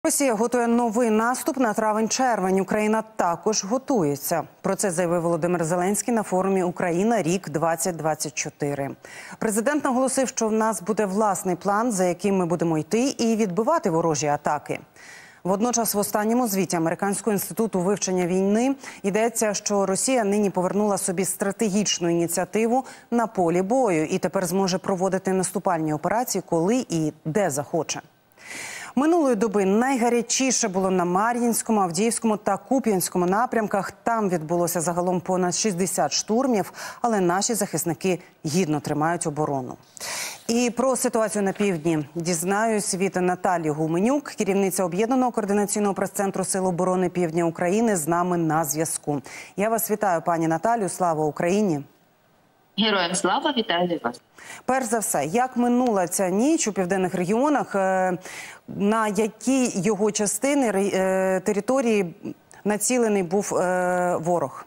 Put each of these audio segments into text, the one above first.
Росія готує новий наступ на травень-червень. Україна також готується. Про це заявив Володимир Зеленський на форумі «Україна. Рік-2024». Президент наголосив, що в нас буде власний план, за яким ми будемо йти і відбивати ворожі атаки. Водночас в останньому звіті Американського інституту вивчення війни йдеться, що Росія нині повернула собі стратегічну ініціативу на полі бою і тепер зможе проводити наступальні операції, коли і де захоче. Минулої доби найгарячіше було на Мар'їнському, Авдіївському та Куп'янському напрямках. Там відбулося загалом понад 60 штурмів, але наші захисники гідно тримають оборону. І про ситуацію на півдні дізнаюсь від Наталії Гуменюк, керівниця Об'єднаного координаційного прес-центру Сил оборони Півдня України, з нами на зв'язку. Я вас вітаю, пані Наталію. Слава Україні! Героям слава, вітаю вас. Перш за все, як минула ця ніч у південних регіонах, на які його частини території націлений був ворог?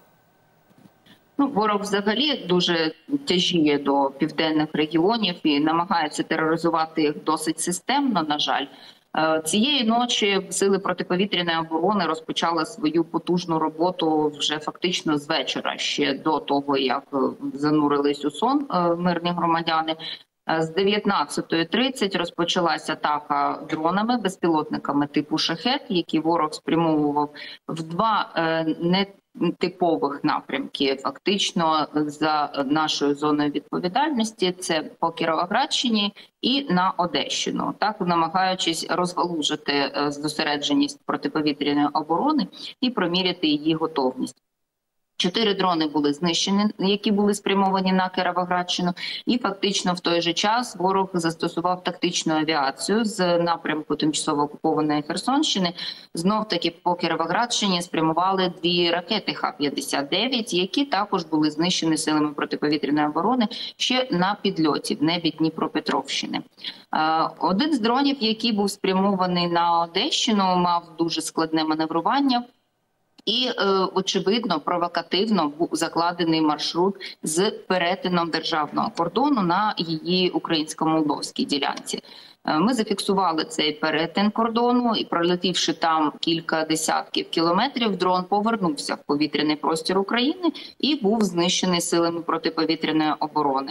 Ворог взагалі дуже тяжіє до південних регіонів і намагається тероризувати їх досить системно, на жаль. Цієї ночі сили протиповітряної оборони розпочали свою потужну роботу вже фактично з вечора, ще до того, як занурились у сон мирні громадяни. З 19:30 розпочалася атака дронами, безпілотниками типу «Шахед», які ворог спрямовував в два нетипових напрямки, фактично за нашою зоною відповідальності. Це по Кіровоградщині і на Одещину, так намагаючись розгалужити зосередженість протиповітряної оборони і проміряти її готовність. 4 дрони були знищені, які були спрямовані на Кіровоградщину, і фактично в той же час ворог застосував тактичну авіацію з напрямку тимчасово окупованої Херсонщини. Знов-таки по Кіровоградщині спрямували 2 ракети Х-59, які також були знищені силами протиповітряної оборони ще на підльоті в небі Дніпропетровщини. Один з дронів, який був спрямований на Одещину, мав дуже складне маневрування. І, очевидно, провокативно був закладений маршрут з перетином державного кордону на її українсько-молдовській ділянці. Ми зафіксували цей перетин кордону і, пролетівши там кілька десятків кілометрів, дрон повернувся в повітряний простір України і був знищений силами протиповітряної оборони.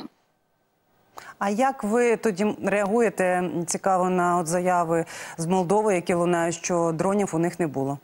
А як ви тоді реагуєте, цікаво, на заяви з Молдови, які лунають, що дронів у них не було?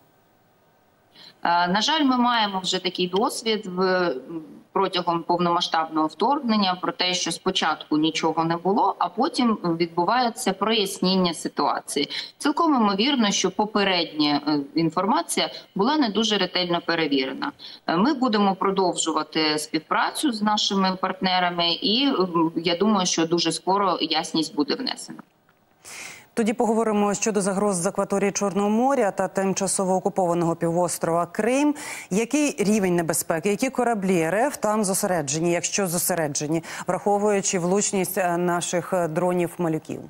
На жаль, ми маємо вже такий досвід протягом повномасштабного вторгнення про те, що спочатку нічого не було, а потім відбувається прояснення ситуації. Цілком ймовірно, що попередня інформація була не дуже ретельно перевірена. Ми будемо продовжувати співпрацю з нашими партнерами і я думаю, що дуже скоро ясність буде внесена. Тоді поговоримо щодо загроз з акваторії Чорного моря та тимчасово окупованого півострова Крим. Який рівень небезпеки, які кораблі РФ там зосереджені, якщо зосереджені, враховуючи влучність наших дронів-малюків?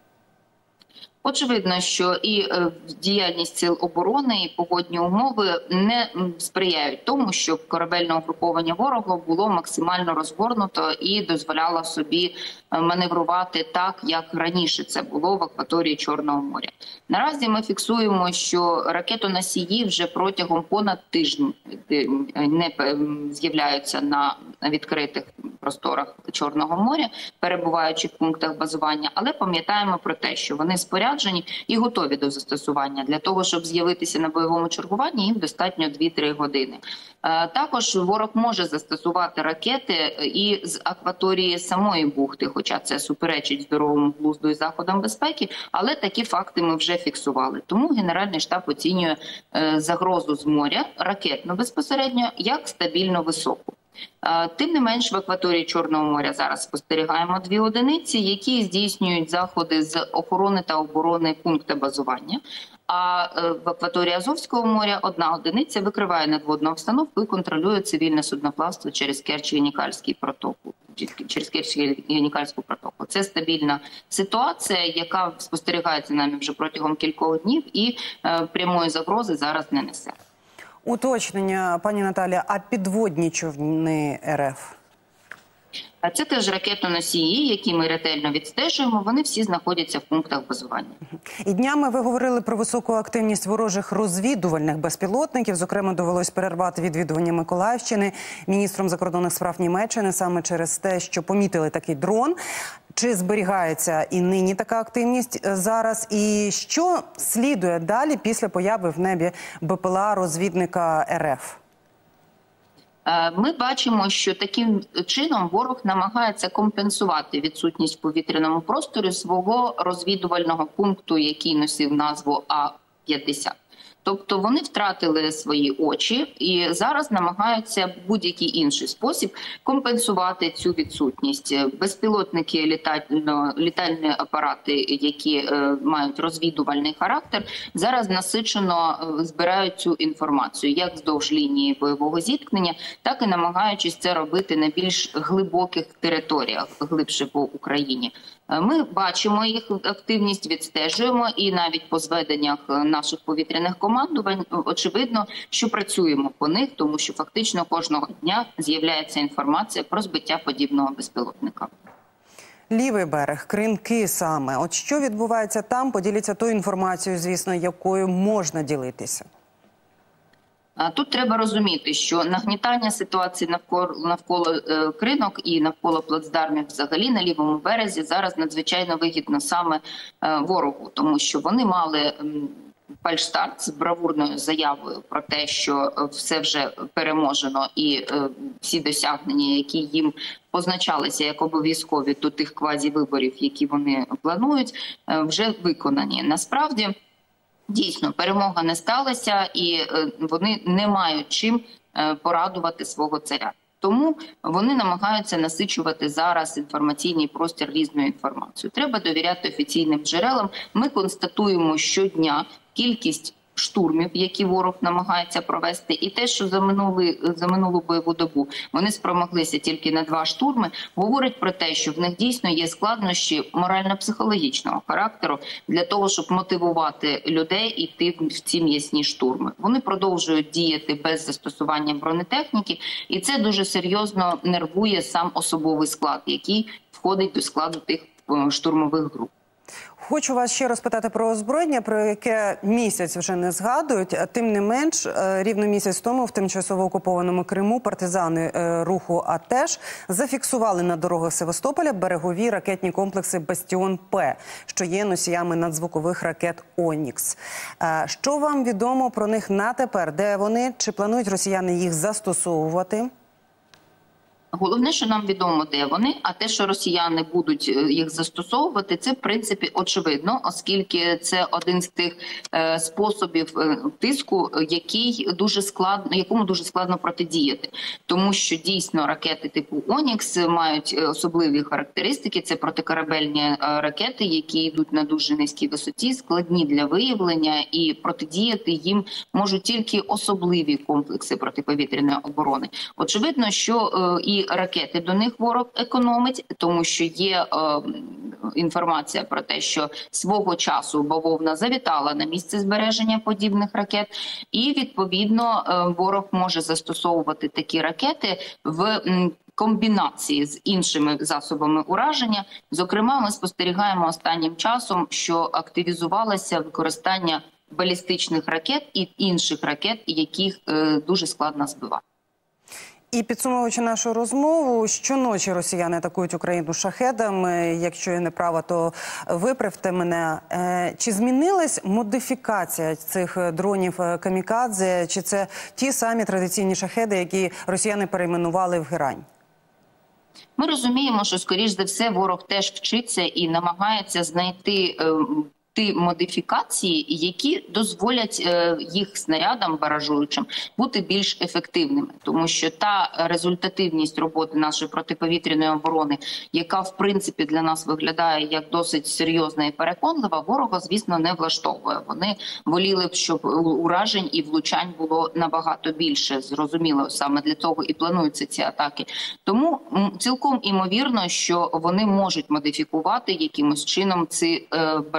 Очевидно, що і діяльність сил оборони, і погодні умови не сприяють тому, щоб корабельне угруповання ворога було максимально розгорнуто і дозволяло собі маневрувати так, як раніше це було в акваторії Чорного моря. Наразі ми фіксуємо, що ракетоносії вже протягом понад тижня не з'являються на відкритих просторах Чорного моря, перебуваючи в пунктах базування, але пам'ятаємо про те, що вони споряджені і готові до застосування. Для того, щоб з'явитися на бойовому чергуванні, їм достатньо 2-3 години. Також ворог може застосувати ракети і з акваторії самої бухти, хоча це суперечить здоровому глузду і заходам безпеки, але такі факти ми вже фіксували. Тому Генеральний штаб оцінює загрозу з моря, ракетно безпосередньо, як стабільно високу. Тим не менш, в акваторії Чорного моря зараз спостерігаємо 2 одиниці, які здійснюють заходи з охорони та оборони пункту базування. А в акваторії Азовського моря 1 одиниця викриває надводну обстановку і контролює цивільне судноплавство через Керчь-Янікальський протоку. Через Керчь-Янікальську протоку. Це стабільна ситуація, яка спостерігається нами вже протягом кількох днів і прямої загрози зараз не несе. Уточнення, пані Наталія, а підводні човни РФ? Це теж ракетоносії, які ми ретельно відстежуємо. Вони всі знаходяться в пунктах базування. І днями ви говорили про високу активність ворожих розвідувальних безпілотників. Зокрема, довелось перервати відвідування Миколаївщини міністром закордонних справ Німеччини саме через те, що помітили такий дрон. Чи зберігається і нині така активність зараз? І що слідує далі після появи в небі БПЛА розвідника РФ? Ми бачимо, що таким чином ворог намагається компенсувати відсутність в повітряному просторі свого розвідувального пункту, який носив назву А-50. Тобто вони втратили свої очі і зараз намагаються в будь-який інший спосіб компенсувати цю відсутність. Безпілотники, літальні апарати, які мають розвідувальний характер, зараз насичено збирають цю інформацію як вздовж лінії бойового зіткнення, так і намагаючись це робити на більш глибоких територіях, глибше по Україні. Ми бачимо їх активність, відстежуємо, і навіть по зведеннях наших повітряних командувань очевидно, що працюємо по них, тому що фактично кожного дня з'являється інформація про збиття подібного безпілотника. Лівий берег, Кринки саме. От що відбувається там? Поділіться тою інформацією, звісно, якою можна ділитися. Тут треба розуміти, що нагнітання ситуації навколо кринок і навколо плацдармів взагалі на лівому березі зараз надзвичайно вигідно саме ворогу, тому що вони мали фальшстарт з бравурною заявою про те, що все вже переможено і всі досягнення, які їм позначалися як обов'язкові до тих квазівиборів, які вони планують, вже виконані. Насправді, дійсно, перемога не сталася, і вони не мають чим порадувати свого царя. Тому вони намагаються насичувати зараз інформаційний простір різною інформацією. Треба довіряти офіційним джерелам. Ми констатуємо щодня кількість штурмів, які ворог намагається провести, і те, що за минулу бойову добу вони спромоглися тільки на 2 штурми, говорить про те, що в них дійсно є складнощі морально-психологічного характеру для того, щоб мотивувати людей йти в ці м'ясні штурми. Вони продовжують діяти без застосування бронетехніки, і це дуже серйозно нервує сам особовий склад, який входить до складу тих штурмових груп. Хочу вас ще розпитати про озброєння, про яке місяць вже не згадують. Тим не менш, рівно місяць тому в тимчасово окупованому Криму партизани руху АТЕШ зафіксували на дорогах Севастополя берегові ракетні комплекси «Бастіон-П», що є носіями надзвукових ракет «Онікс». Що вам відомо про них на тепер? Де вони? Чи планують росіяни їх застосовувати? Головне, що нам відомо, де вони, а те, що росіяни будуть їх застосовувати, це в принципі очевидно, оскільки це один з тих способів тиску, якому дуже складно протидіяти. Тому що дійсно ракети типу «Онікс» мають особливі характеристики. Це протикорабельні ракети, які йдуть на дуже низькій висоті, складні для виявлення, і протидіяти їм можуть тільки особливі комплекси протиповітряної оборони. Очевидно, що і ракети до них ворог економить, тому що є інформація про те, що свого часу бавовна завітала на місце збереження подібних ракет, і відповідно ворог може застосовувати такі ракети в комбінації з іншими засобами ураження. Зокрема, ми спостерігаємо останнім часом, що активізувалося використання балістичних ракет і інших ракет, яких дуже складно збивати. І підсумовуючи нашу розмову, щоночі росіяни атакують Україну шахедами. Якщо я не права, то виправте мене. Чи змінилась модифікація цих дронів камікадзе? Чи це ті самі традиційні шахеди, які росіяни перейменували в герань? Ми розуміємо, що, скоріш за все, ворог теж вчиться і намагається знайти ті модифікації, які дозволять їх снарядам баражуючим бути більш ефективними. Тому що та результативність роботи нашої протиповітряної оборони, яка в принципі для нас виглядає як досить серйозна і переконлива, ворога, звісно, не влаштовує. Вони воліли б, щоб уражень і влучань було набагато більше. Зрозуміло, саме для того і плануються ці атаки. Тому цілком імовірно, що вони можуть модифікувати якимось чином ці баражуючі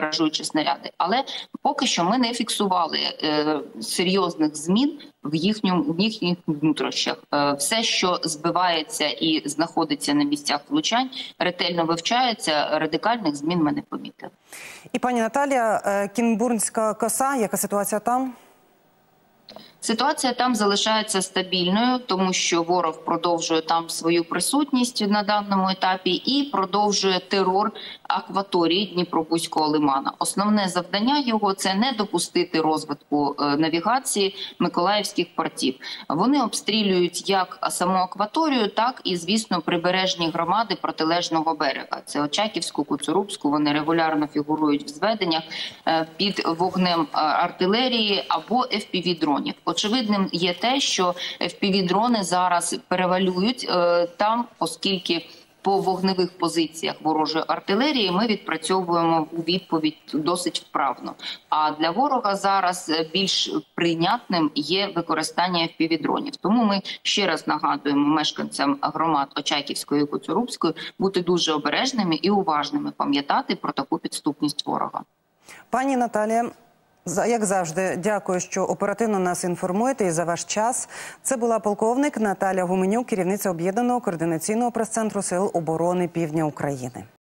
інші снаряди. Але поки що ми не фіксували серйозних змін в їхніх внутрішнях. Все, що збивається і знаходиться на місцях влучань, ретельно вивчається. Радикальних змін ми не помітили. І пані Наталія, Кінбурнська коса, яка ситуація там? Ситуація там залишається стабільною, тому що ворог продовжує там свою присутність на даному етапі і продовжує терор акваторії Дніпробузького лимана. Основне завдання його – це не допустити розвитку навігації миколаївських портів. Вони обстрілюють як саму акваторію, так і, звісно, прибережні громади протилежного берега. Це Очаківську, Коцурубську, вони регулярно фігурують в зведеннях під вогнем артилерії або FPV-дронів. Очевидним є те, що FPV-дрони зараз перевалюють там, оскільки по вогневих позиціях ворожої артилерії ми відпрацьовуємо у відповідь досить вправно. А для ворога зараз більш прийнятним є використання FPV-дронів. Тому ми ще раз нагадуємо мешканцям громад Очаківської і Коцурубської бути дуже обережними і уважними, пам'ятати про таку підступність ворога. Пані Наталія, як завжди, дякую, що оперативно нас інформуєте і за ваш час. Це була полковник Наталія Гуменюк, керівниця Об'єднаного координаційного прес-центру Сил оборони Півдня України.